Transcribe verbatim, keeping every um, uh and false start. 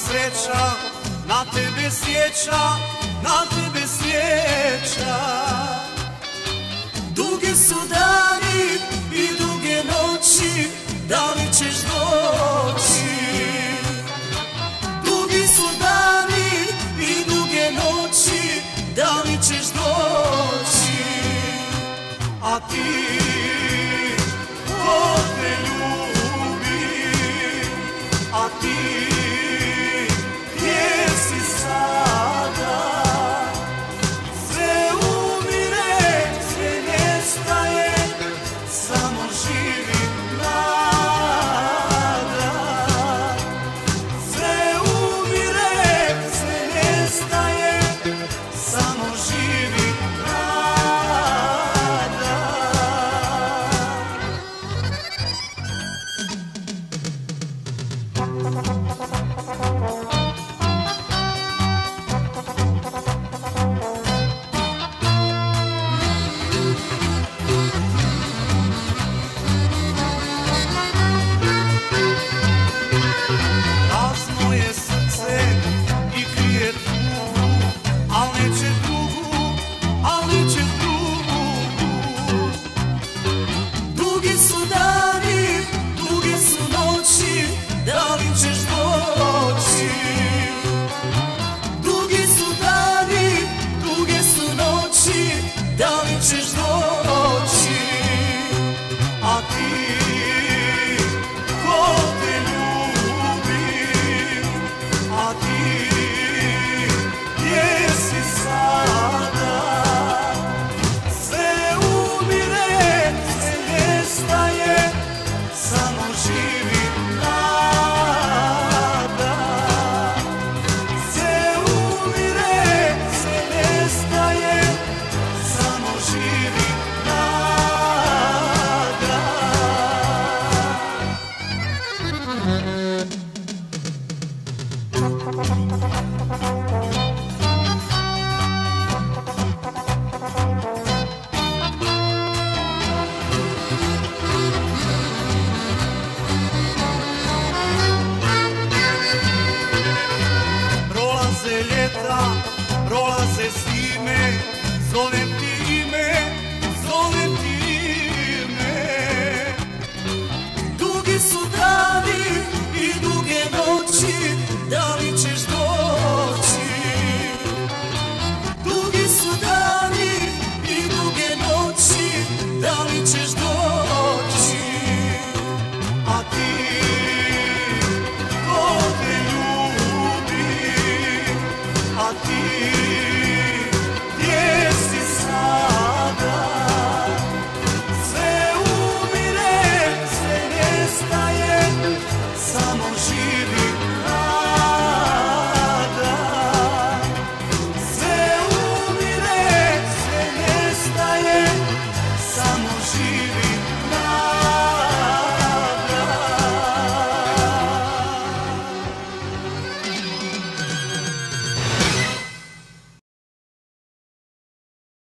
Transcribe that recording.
sreća na tebe sjeća, na tebe sjeća. Dugi su dani i duge noći, da li ćeš doći? Dugi su dani i duge noći, da li ćeš doći? A ti, ko te ljubi, a ti, gdje si sada? Sve umire, sve nestaje, samo živi nada. Sve umire, sve nestaje, samo živi nada. Prazno je srce i krije tugu, al neće dugu, al neće dugu. Dugi su dani, duge su noći, da li ćeš doći? Dugi su dani, duge su noći, da li ćeš doći? A ti, ko te ljubi, a ti, gdje si sada? Sve umire, sve nestaje, samo živi nada. Sve umire, sve nestaje, samo živi nada. Prolaze ljeta, prolaze zime, zovem ti ime, zovem ti ime. Dugi su dani i duge noći, da li